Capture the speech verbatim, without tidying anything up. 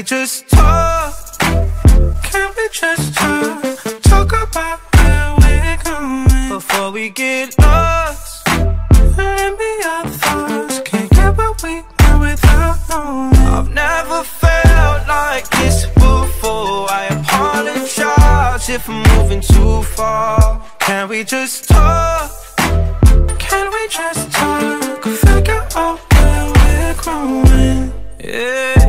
we just talk? Can we just talk? Talk about where we're going before we get lost. Let me our thoughts. Can't get what we want without knowing. I've never felt like this before. I apologize if I'm moving too far. Can we just talk? Can we just talk? Figure out where we're growing. Yeah.